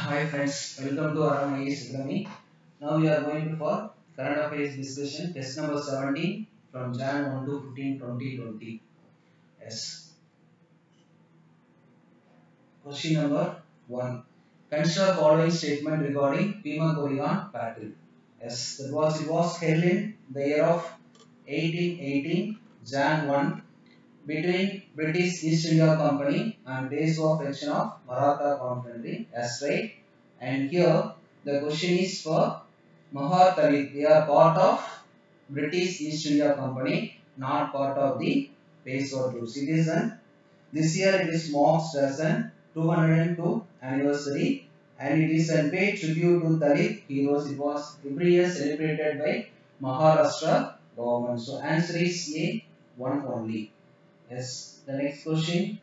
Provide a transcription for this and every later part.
Hi friends, welcome to Aram IAS Academy. Now we are going to for current affairs discussion, test number 17 from Jan 1 to 15, 2020. Yes. Question number 1. Consider following statement regarding Pima Korean battle. Yes, it was held in the year of 1818, Jan 1, between British East India Company and base of action of Maratha Confederation. That's right. And here the question is for Mahatali. They are part of British East India Company, not part of the Peishwa troops. This year it is marked as an 202 anniversary and it is a paid tribute to Dalit heroes. It was every year celebrated by Maharashtra government. So answer is A, one only. Yes. The next question.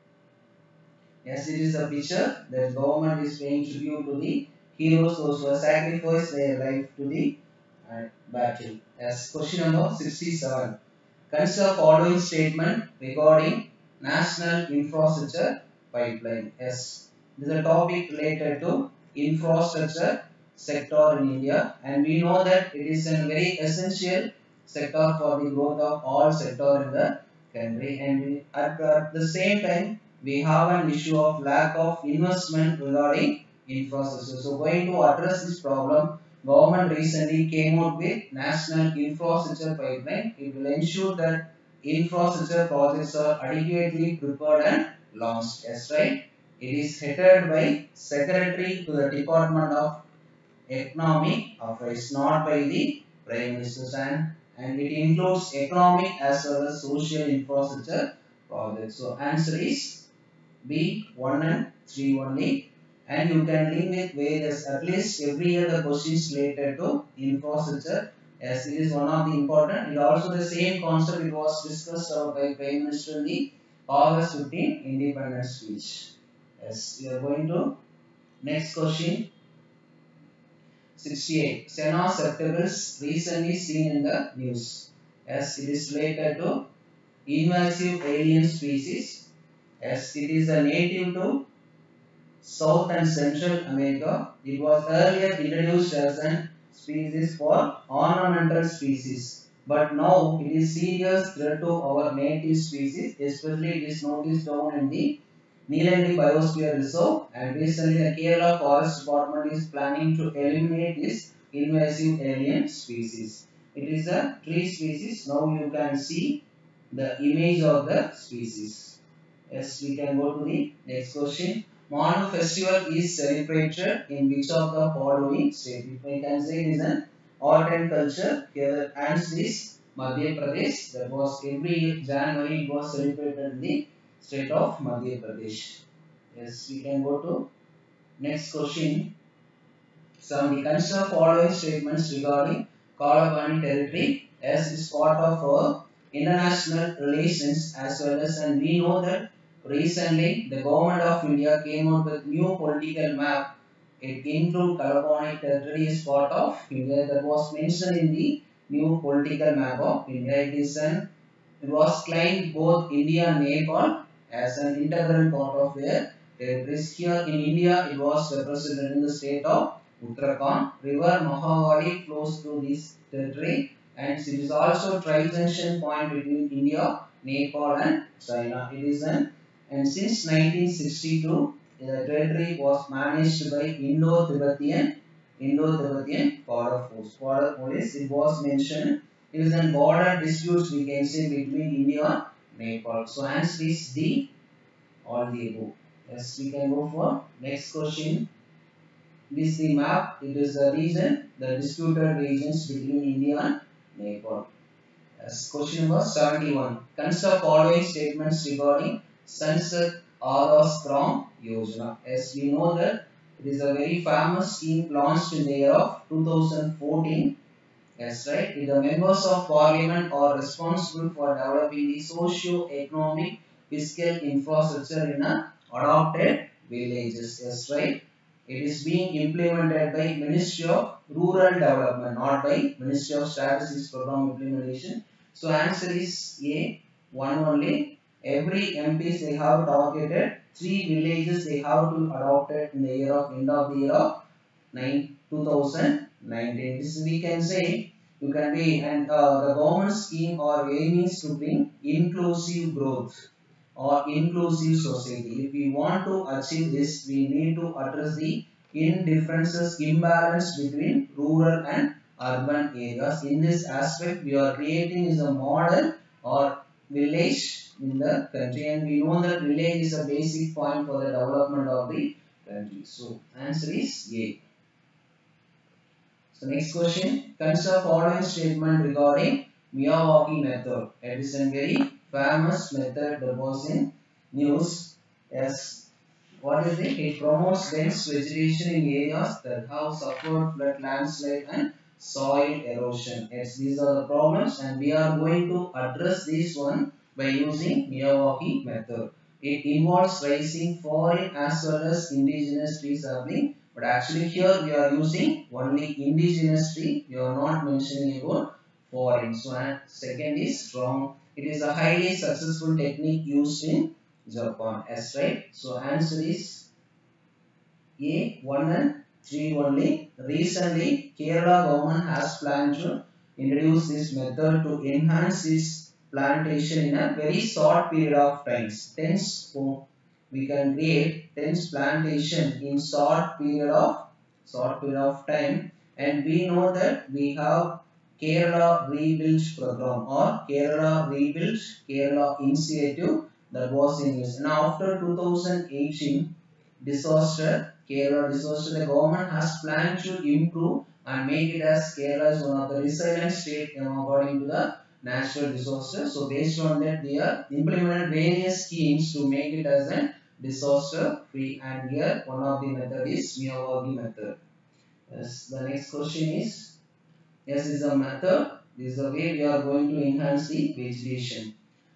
Yes, it is a picture that government is paying tribute to the heroes those who have sacrificed their life to the battle. Yes, question number 67. Consider following statement regarding national infrastructure pipeline. Yes, this is a topic related to infrastructure sector in India, and we know that it is a very essential sector for the growth of all sector in the country. And at the same time, we have an issue of lack of investment regarding infrastructure. So, going to address this problem, government recently came out with national infrastructure pipeline. It will ensure that infrastructure projects are adequately prepared and launched. Yes, right. It is headed by Secretary to the Department of Economic Affairs, not by the Prime Minister, and it includes economic as well as social infrastructure projects. So answer is B 1 and 3 only, and you can link with various at least every year the questions related to infrastructure, as it is one of the important. It also the same concept it was discussed by Prime Minister in the August 15 Independence speech. Yes, we are going to next question. 68. Senna septimus recently seen in the news. Yes, it is related to invasive alien species. Yes, it is a native to South and Central America. It was earlier introduced as a species for ornamental species, but now it is serious threat to our native species. Especially it is noticed down in the Nilgiri Biosphere Reserve, and recently the Kerala Forest Department is planning to eliminate this invasive alien species. It is a tree species. Now you can see the image of the species. Yes, we can go to the next question. Manu festival is celebrated in which of the following states? We can say it is an art and culture. Here the answer is Madhya Pradesh. That was every January it was celebrated in the state of Madhya Pradesh. Yes, we can go to next question. Some consider following statements regarding Kalabani territory as is part of our international relations as well as, and we know that recently the government of India came out with new political map. It include Kalabani territory as part of India, that was mentioned in the new political map of India. It was claimed both India and Nepal as an integral part of their territories. Here in India, it was represented in the state of Uttarakhand. River Mahabali flows through this territory, and it is also tri junction point between India, Nepal, and China. It is an and since 1962, the territory was managed by Indo-Tibetan Border Force. Border Police. It was mentioned. It is a border disputes we can say between India and Nepal. So answer is D, all the above. Yes, we can go for next question. This is the map. It is the region, the disputed regions between India and Nepal. Yes, question number 71. Consider following statements regarding Sansad Adas Gram Yojana. As we know that it is a very famous scheme launched in the year of 2014. Yes, right. The members of parliament are responsible for developing the socio-economic fiscal infrastructure in a adopted villages. Yes, right. It is being implemented by Ministry of Rural Development, not by Ministry of Statistics Program Implementation. So answer is A, one only. Every MPs they have targeted three villages they have to adopt it in the year of end of the year of 2019. This we can say you can be and the government scheme or aiming to bring inclusive growth or inclusive society. If we want to achieve this, we need to address the indifferences, imbalance between rural and urban areas. In this aspect, we are creating is a model or village in the country, and we know that village is a basic point for the development of the country. So, answer is A. So next question, consider following statement regarding Miyawaki method. It is a very famous method that was in news. Yes, what is it? It promotes dense vegetation in areas that have suffered flood, landslide and soil erosion. Yes, these are the problems and we are going to address this one by using Miyawaki method. It involves raising foreign as well as indigenous tree sapling, but actually here we are using only indigenous tree. We are not mentioning about foreign. So second is wrong. It is a highly successful technique used in Japan. Yes, right. So answer is A 1 and 3 only. Recently, Kerala government has planned to introduce this method to enhance its plantation in a very short period of time. Tens we can create tens plantation in short period of time, and we know that we have Kerala Rebuild program or Kerala Rebuild Kerala initiative that was in use. Now after 2018 disaster, Kerala disaster, the government has planned to improve and make it as Kerala is one of the resilient state according to the natural disaster. So based on that, they are implemented various schemes to make it as a disaster free. And here one of the method is Miyawaki method. Yes, the next question is yes, this is a method. This is the way we are going to enhance the vegetation.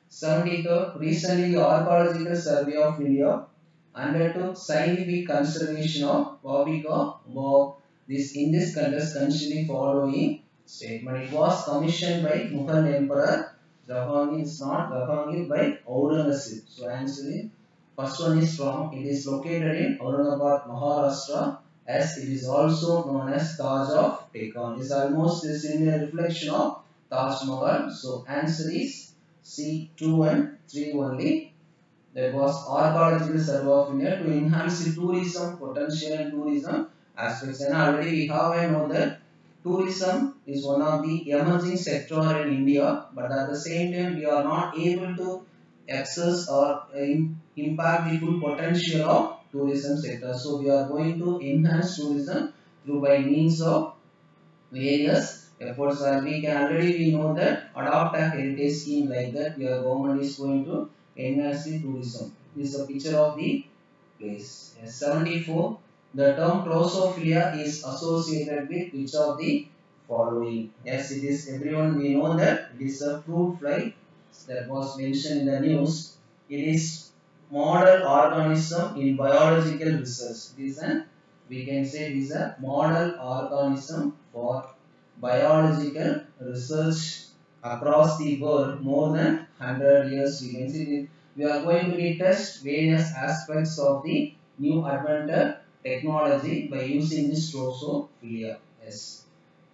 73rd, recently the Archaeological Survey of India undertook scientific conservation of Wabika Wow. This in this context considering following statement. It was commissioned by Mughal Emperor Jahangir. It's not Jahangir by Aurangzeb. So answer is first one is wrong. It is located in Aurangabad, Maharashtra, as it is also known as Taj of Deccan. It is almost a similar reflection of Taj Mahal. So answer is C 2 and 3 only. That was Archaeological Survey of India to enhance the tourism potential and tourism aspects. And already we have I know that tourism is one of the emerging sector in India, but at the same time we are not able to access or impact the full potential of tourism sector. So we are going to enhance tourism through by means of various efforts. We can already we know that adopt a heritage scheme like that your government is going to enhance the tourism. This is a picture of the place. Yes, 74. The term Drosophila is associated with which of the following? Yes, it is everyone we know that it is a fruit fly that was mentioned in the news. It is model organism in biological research. It is an we can say it is a model organism for biological research across the world more than 100 years. We can see it. We are going to be test various aspects of the new advanced technology by using this Drosophila. Yes.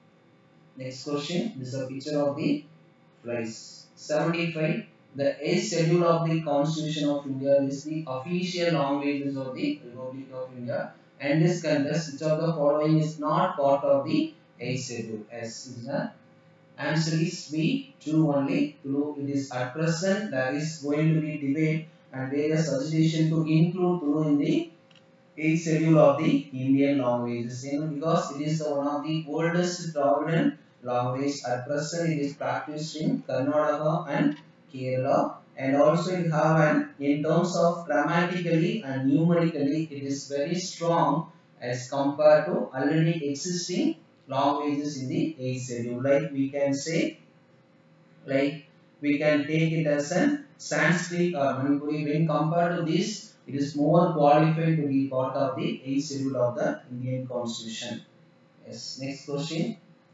Next question. This is a picture of the flies. 75. The 8th schedule of the Constitution of India is the official languages of the Republic of India. And this contest, which of the following is not part of the 8th schedule? S is the answer is B 2 only. Tulu, it is at present there is going to be debate and various suggestion to include Tulu in the 8th schedule of the Indian languages. Because it is one of the oldest dominant language. At present it is practiced in Karnataka and Kerala, and also it have an in terms of grammatically and numerically it is very strong as compared to already existing languages in the 8th schedule. Like we can say, like we can take it as an Sanskrit or Manipuri. When compared to this, it is more qualified to be part of the 8th schedule of the Indian Constitution. Yes. Next question.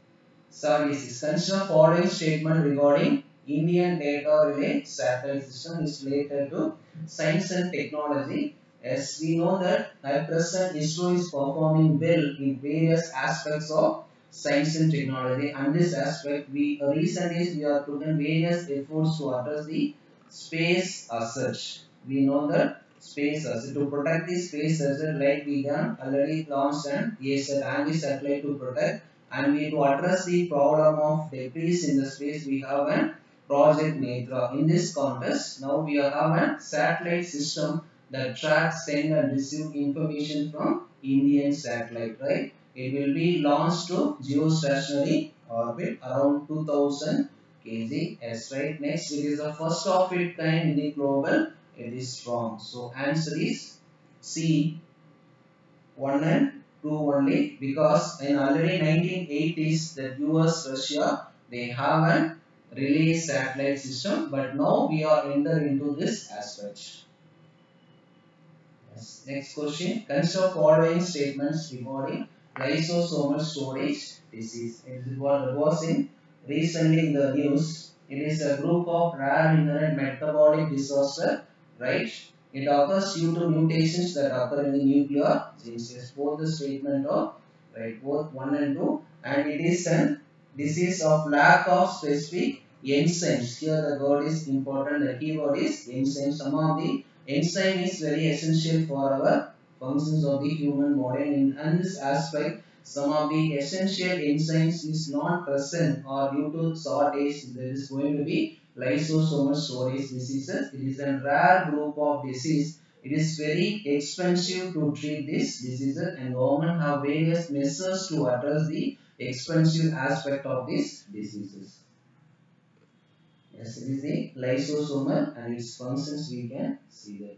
76. Consider following statement regarding Indian data relay satellite system is related to science and technology. As we know that at present ISRO is performing well in various aspects of science and technology, and this aspect we recently we are putting various efforts to address the space as such. We know that space as to protect the space as like we can already launched an ASAT anti-satellite to protect, and we to address the problem of debris in the space we have an project Netra. In this context, now we have a satellite system that tracks, send and receive information from Indian satellite, right? It will be launched to geostationary orbit around 2000 kgs, right? Next, it is the first of its kind in the global. It is wrong. So answer is C, 1 and 2 only, because in already 1980s the US, Russia, they have a relay satellite system, but now we are enter into this aspect. Yes. Next question. Consider following statements regarding lysosomal storage disease. It is what was in recently in the news. It is a group of rare inherent metabolic disaster, right? It occurs due to mutations that occur in the nuclear genes. Yes, both the statement of right, both 1 and 2, and it is a disease of lack of specific enzymes. Here the word is important. The keyword is enzymes. Some of the enzyme is very essential for our functions of the human body, and in this aspect some of the essential enzymes is not present or due to shortage there is going to be lysosomal storage diseases. It is a rare group of disease. It is very expensive to treat this diseases, and government have various measures to address the expensive aspect of these diseases. Yes, it is the lysosomal and its functions we can see there.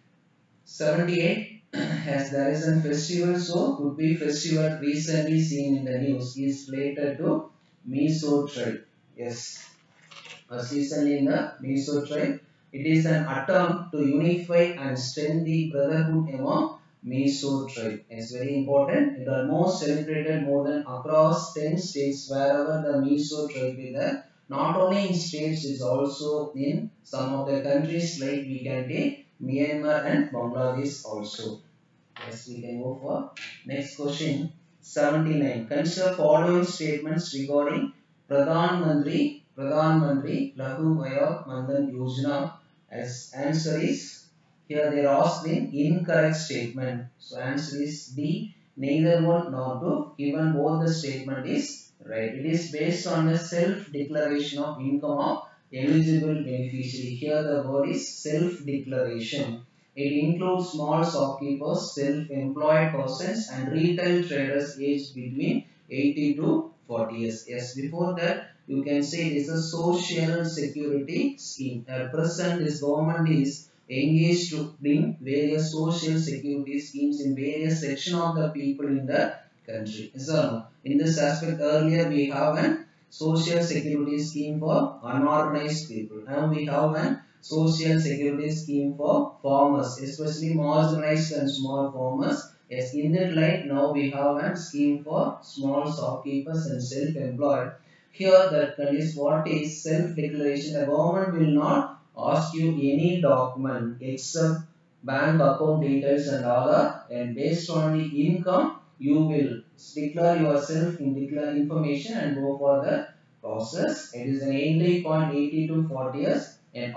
78 as there is a festival, so could be festival recently seen in the news is related to Mizo tribe. Yes, as recently in the Mizo tribe, it is an attempt to unify and strengthen the brotherhood among Mizo tribe. It's very important. It almost celebrated more than across 10 states wherever the Mizo tribe is there. Not only in states, it's also in some of the countries like we can take Myanmar and Bangladesh also. Yes, we can go for next question. 79. Consider following statements regarding Pradhan Mantri Lahu Vaya Mandan Yojana. As answer is here they are asked in incorrect statement. So answer is D. Neither one nor two. Given both the statement is right. It is based on the self declaration of income of eligible beneficiary. Here the word is self declaration. It includes small shopkeepers, self-employed persons and retail traders aged between 80 to 40 years. Yes, before that you can say it is a social security scheme. At present this government is engaged to bring various social security schemes in various sections of the people in the country. Yes or no? In this aspect earlier we have an social security scheme for unorganized people. Now we have an social security scheme for farmers, especially marginalized and small farmers. Yes, in that light, now we have a scheme for small shopkeepers and self-employed. Here, that is what is self-declaration. The government will not ask you any document except bank account details and Aadhaar, and based on the income, you will declare yourself in declare information and go for the process. It is an entry point 80 to 40 years, and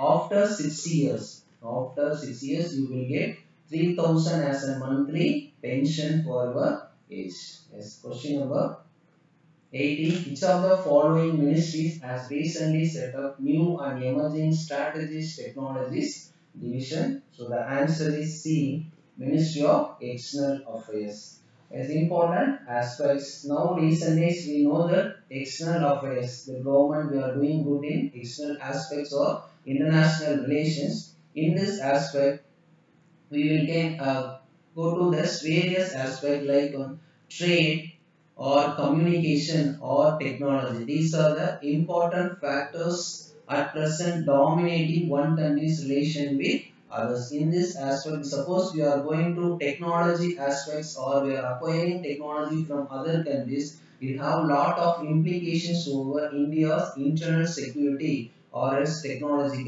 after 6 years you will get 3000 as a monthly pension for your age. Yes, question number 18. Which of the following ministries has recently set up new and emerging strategies technologies division? So the answer is C, Ministry of External Affairs. As important aspects, now recently we know that external affairs, the government we are doing good in external aspects of international relations. In this aspect, we will can go to this various aspects like trade or communication or technology. These are the important factors at present dominating one country's relation with others. In this aspect, suppose we are going to technology aspects or we are acquiring technology from other countries, it have lot of implications over India's internal security or its technological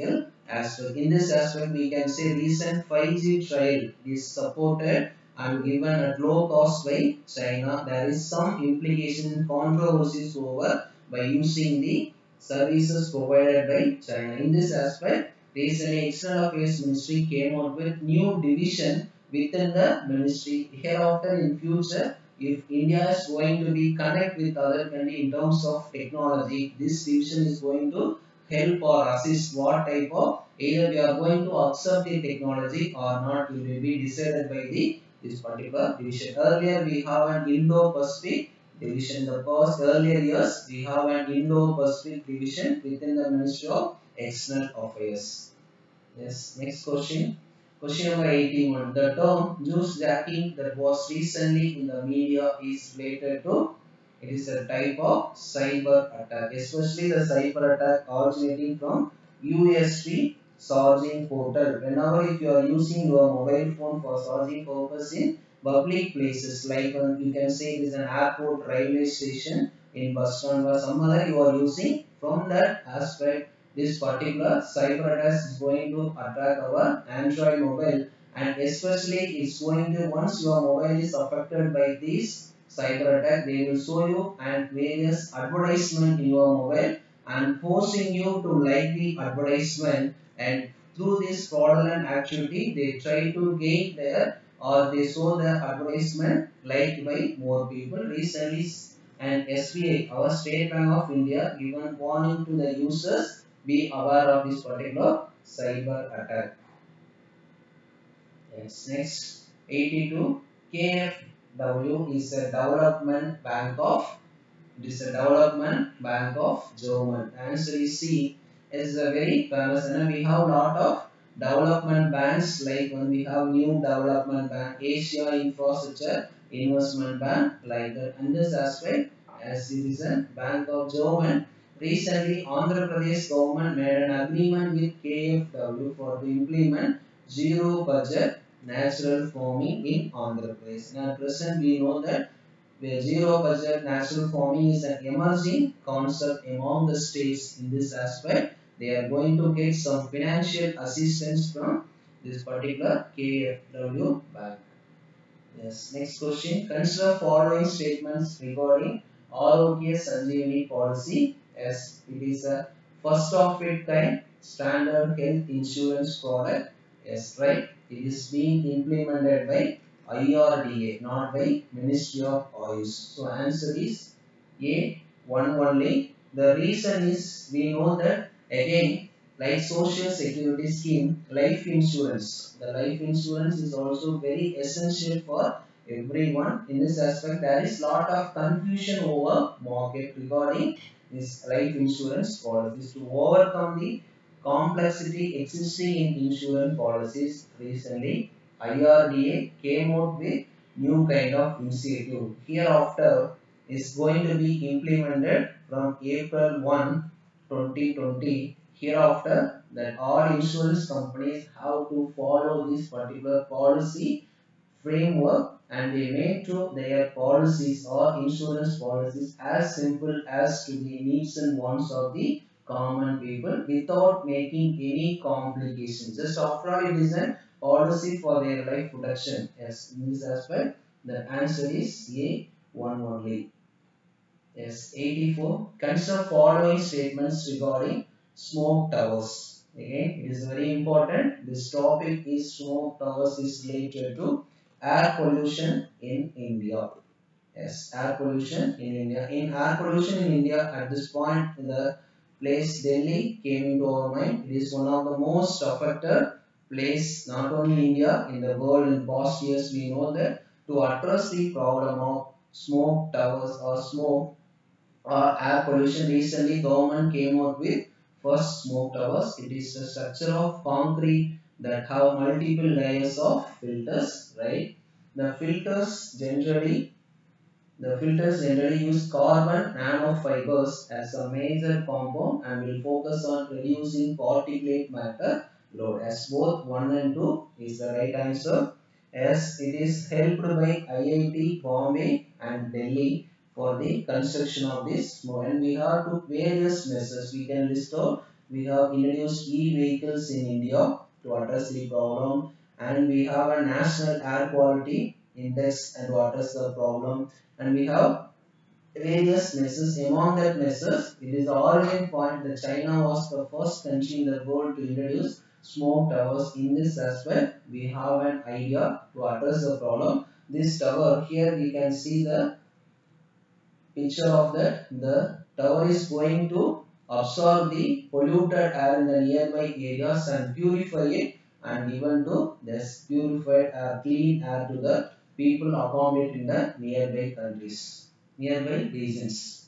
aspect. In this aspect, we can say recent 5G trial is supported and given at low cost by China. There is some implication and controversies over by using the services provided by China. In this aspect, recently External Affairs Ministry came out with new division within the ministry. Hereafter in future, if India is going to be connect with other country in terms of technology, this division is going to help or assist what type of either we are going to accept the technology or not will be decided by the this particular division. Earlier we have an Indo-Pacific division. The past earlier years we have an Indo-Pacific division within the Ministry of External Affairs. Yes, next question. Question number 81. The term news jacking that was recently in the media is related to it is a type of cyber attack, especially the cyber attack originating from USB charging portal. Whenever if you are using your mobile phone for charging purpose in public places, like you can say it is an airport, railway station, in bus stand or some other you are using, from that aspect this particular cyber attack is going to attack our Android mobile, and especially it's going to once your mobile is affected by this cyber attack, they will show you and various advertisement in your mobile and forcing you to like the advertisement, and through this fraudulent activity they try to gain their or they show their advertisement liked by more people. Recently and SBI, our State Bank of India, given warning to the users be aware of this particular cyber attack. Yes. Next, 82. KfW is a development bank of it is a development bank of German. Answer is C. Is a very famous and we have lot of development banks like when we have new development bank, Asia Infrastructure Investment Bank like that. And this aspect as it is a bank of German. Recently, Andhra Pradesh government made an agreement with KfW for to implement zero budget natural farming in Andhra Pradesh. Now, at present, we know that where zero budget natural farming is an emerging concept among the states. In this aspect, they are going to get some financial assistance from this particular KfW bank. Yes. Next question. Consider following statements regarding Arogya Sanjeevani policy as it is a first of its kind standard health insurance product. Yes, right. It is being implemented by IRDA, not by Ministry of Oils. So answer is A, one only. The reason is we know that again like social security scheme, life insurance. The life insurance is also very essential for everyone. In this aspect, there is lot of confusion over market regarding this life insurance policies. To overcome the complexity existing in insurance policies, recently IRDA came out with new kind of initiative. Hereafter is going to be implemented from April 1, 2020. Hereafter, that all insurance companies have to follow this particular policy framework, and they make to their policies or insurance policies as simple as to the needs and wants of the common people without making any complications. Just after all, it is a policy for their life protection. Yes, in this aspect, the answer is A, one only. Yes, 84. Consider following statements regarding smoke towers. Again, it is very important. This topic is smoke towers is related to air pollution in India. Yes, air pollution in India. In air pollution in India, at this point, the place Delhi came into our mind. It is one of the most affected place, not only India, in the world. In past years, we know that to address the problem of smoke towers or smoke air pollution, recently government came out with first smoke towers. It is a structure of concrete that have multiple layers of filters, right? The filters generally use carbon nanofibers as a major compound and will focus on reducing particulate matter load. As both 1 and 2 is the right answer. As it is helped by IIT Bombay and Delhi for the construction of this. And we have to various measures. We can list out we have introduced e-vehicles in India to address the problem, and we have a national air quality index and to address the problem, and we have various measures. Among that measures, it is the origin point that China was the first country in the world to introduce smoke towers. In this aspect, we have an idea to address the problem. This tower here, we can see the picture of that. The tower is going to absorb the polluted air in the nearby areas and purify it, and even to this purified air, clean air to the people accommodated in the nearby countries, nearby regions.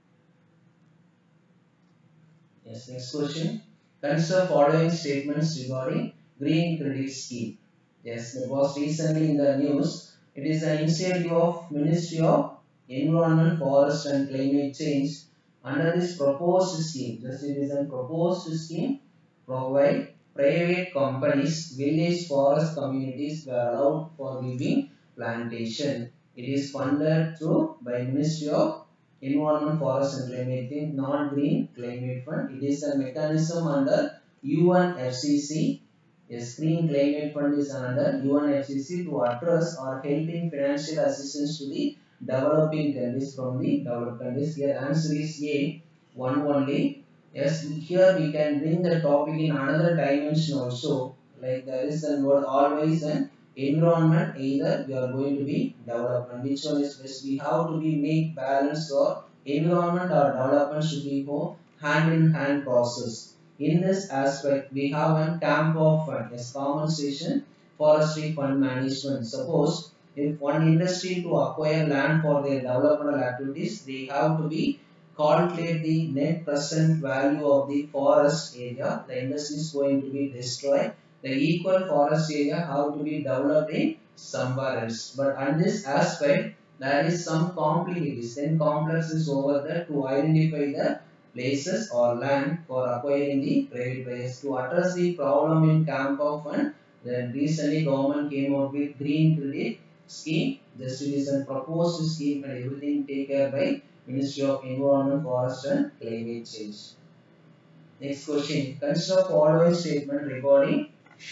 Yes, next question. Consider following statements regarding green credit scheme. Yes, that was recently in the news. It is an initiative of Ministry of Environment, Forest and Climate Change. Under this proposed scheme, just it is a proposed scheme, provide private companies, village forest communities were allowed for giving plantation. It is funded through by Ministry of Environment, Forest and Climate Change, Non-Green Climate Fund. It is a mechanism under UNFCCC. Yes, Green Climate Fund is under UNFCCC to address or helping financial assistance to the developing countries from the developed countries. Here answer is A, one only. Yes, here we can bring the topic in another dimension also. Like there is a word always an environment, either we are going to be development. Which one is best? We have to be make balance, or environment or development should be go hand in hand process. In this aspect, we have a camp of fund, as compensation forestry fund management. Suppose if one industry to acquire land for their developmental activities, they have to be calculate the net present value of the forest area. The industry is going to be destroyed. The equal forest area have to be developed in somewhere else. But on this aspect, there is some complications. Then complex is over there to identify the places or land for acquiring the private players. To address the problem in camp of fund, then recently government came out with green credit scheme. This is a proposed scheme and everything taken care by Ministry of Environment, Forest and Climate Change. Next question. Consider following statement regarding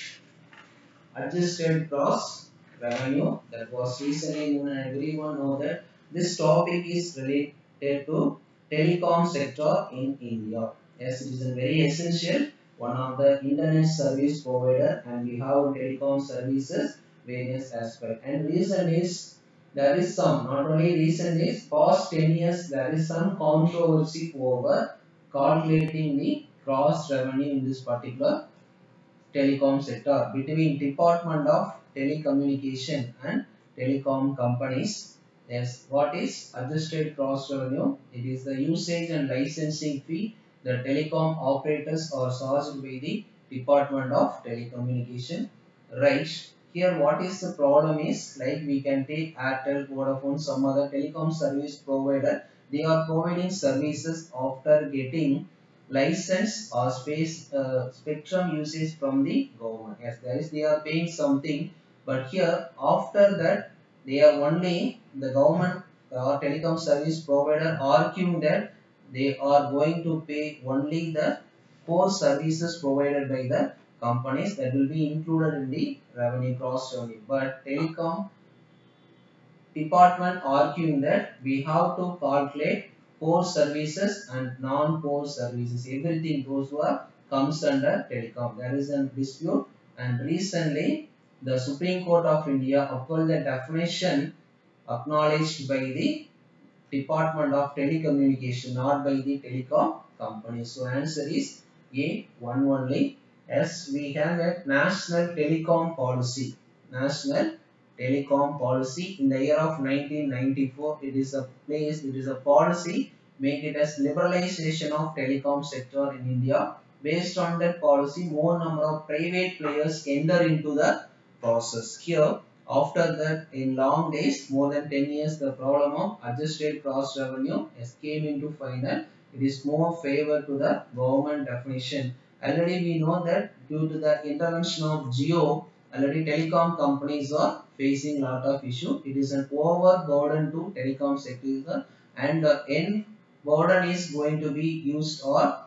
adjusted gross revenue. That was recently known, and everyone know that this topic is related to telecom sector in India. Yes, it is a very essential, one of the internet service provider, and we have telecom services various aspects. And reason is there is some, not only reason is past 10 years there is some controversy over calculating the gross revenue in this particular telecom sector between Department of Telecommunication and telecom companies. Yes, what is adjusted gross revenue? It is the usage and licensing fee the telecom operators are charged by the Department of Telecommunication. Right. Here what is the problem is, like we can take Airtel, Vodafone, some other telecom service provider. They are providing services after getting license or spectrum usage from the government. Yes, that is they are paying something, but here after that they are only the government or telecom service provider arguing that they are going to pay only the core services provided by the companies that will be included in the revenue cross revenue. But telecom department arguing that we have to calculate core services and non-core services. Everything those were comes under telecom. There is a dispute, and recently the Supreme Court of India upheld the definition acknowledged by the Department of Telecommunication, not by the telecom company. So answer is A, one only. Yes, we have a national telecom policy. National telecom policy in the year of 1994. It is a place, it is a policy make it as liberalization of telecom sector in India. Based on that policy, more number of private players enter into the process. Here, after that, in long days, more than 10 years, the problem of adjusted gross revenue has came into final. It is more favor to the government definition. Already we know that due to the intervention of Geo, already telecom companies are facing lot of issue. It is an overburden to telecom sector, and the end burden is going to be used or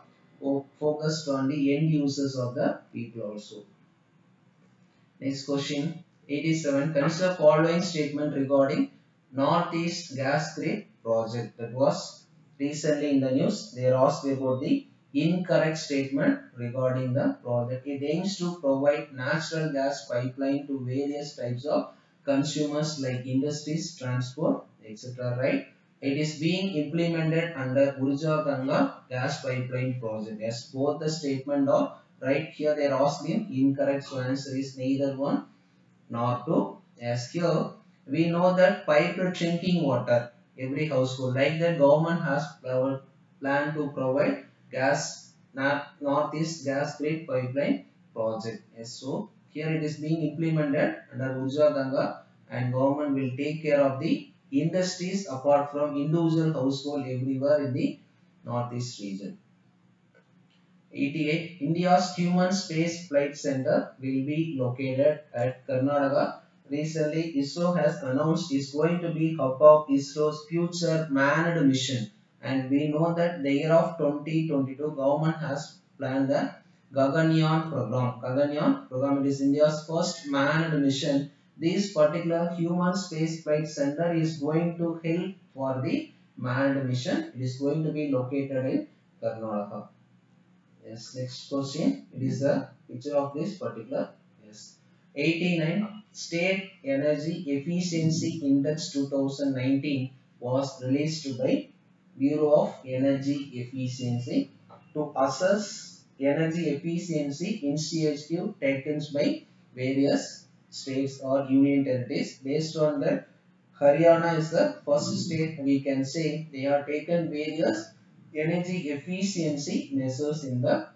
focused on the end users of the people also. Next question 87. Consider following statement regarding Northeast Gas Grid project. That was recently in the news. They are asked about the incorrect statement regarding the project. It aims to provide natural gas pipeline to various types of consumers like industries, transport, etc. Right? It is being implemented under Urja Ganga gas pipeline project. Yes, both the statement are right. Here they are asking incorrect, so answer is neither one nor two. As here we know that piped drinking water every household, like the government has planned to provide gas northeast gas grid pipeline project. Yes, so here it is being implemented under Urja Ganga and government will take care of the industries apart from individual household everywhere in the northeast region. 88. India's Human Space Flight Center will be located at Karnataka. Recently, ISRO has announced it's going to be hub of ISRO's future manned mission. And we know that the year of 2022, government has planned the Gaganyaan program. Gaganyaan program is India's first manned mission. This particular Human Space Flight Center is going to help for the manned mission. It is going to be located in Karnataka. Yes, next question. It is the picture of this particular. Yes. 89. State Energy Efficiency Index 2019 was released by Bureau of Energy Efficiency to assess energy efficiency initiative taken by various states or union territories. Based on that, Haryana is the first state we can say they have taken various energy efficiency measures in the.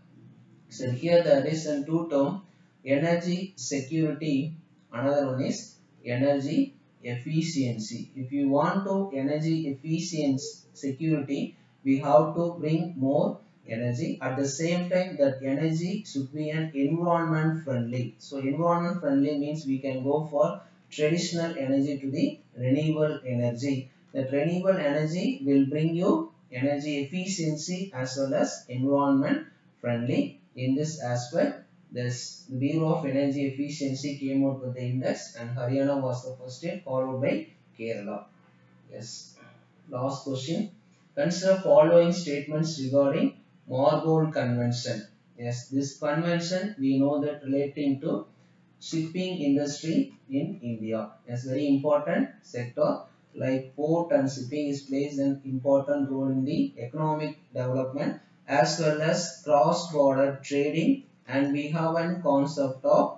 So here there is a two term energy security, another one is energy efficiency. If you want to energy efficiency security, we have to bring more energy. At the same time that energy should be an environment friendly. So environment friendly means we can go for traditional energy to the renewable energy. That renewable energy will bring you energy efficiency as well as environment friendly. In this aspect, this Bureau of Energy Efficiency came out with the index and Haryana was the first state followed by Kerala. Yes. Last question. Consider following statements regarding Margol Convention. Yes, this convention we know that relating to shipping industry in India. It's very important sector like port and shipping is plays an important role in the economic development as well as cross-border trading, and we have a concept of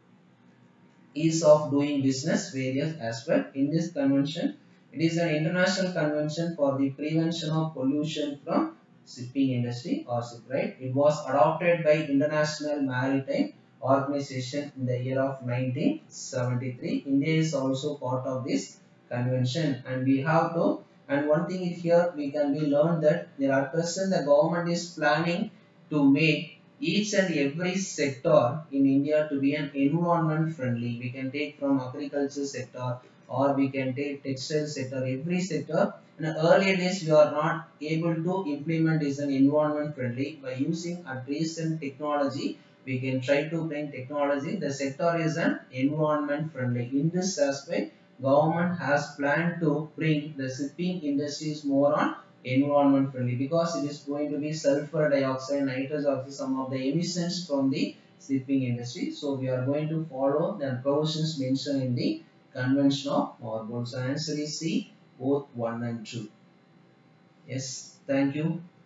ease of doing business various aspects in this convention. It is an international convention for the prevention of pollution from shipping industry or shipwright. It was adopted by International Maritime Organization in the year of 1973. India is also part of this convention and we have to, and one thing here we can be learned that there are present the government is planning to make each and every sector in India to be an environment friendly. We can take from agriculture sector or we can take textile sector, every sector. In the earlier days we are not able to implement this an environment friendly. By using a recent technology, we can try to bring technology. The sector is an environment friendly. In this aspect, government has planned to bring the shipping industries more on environment friendly because it is going to be sulfur dioxide, nitrous oxide, some of the emissions from the shipping industry. So we are going to follow the provisions mentioned in the Convention of Margol. So answer is C, both 1 and 2. Yes, thank you.